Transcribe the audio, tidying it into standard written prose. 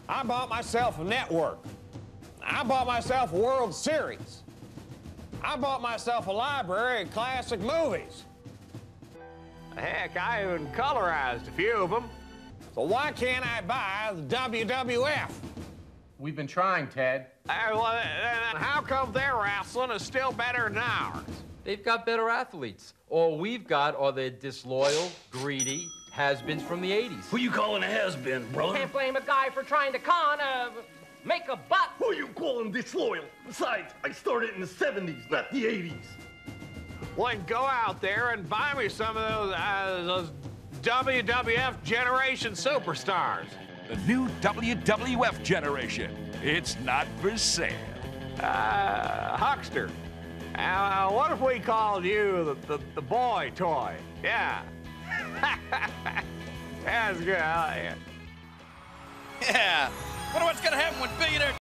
I bought myself a network. I bought myself a World Series. I bought myself a library of classic movies. Heck, I even colorized a few of them. So why can't I buy the WWF? We've been trying, Ted. How come their wrestling is still better than ours? They've got better athletes. All we've got are the disloyal, greedy has-beens from the 80s. Who you calling a has-been, brother? Can't blame a guy for trying to make a buck. Who you calling disloyal? Besides, I started in the 70s, not the 80s. Well, then go out there and buy me some of those WWF Generation Superstars. The new WWF generation. It's not for sale. Huckster. What if we called you the boy toy? Yeah. That's good. I like it. Yeah. Wonder what's gonna happen when Billionaire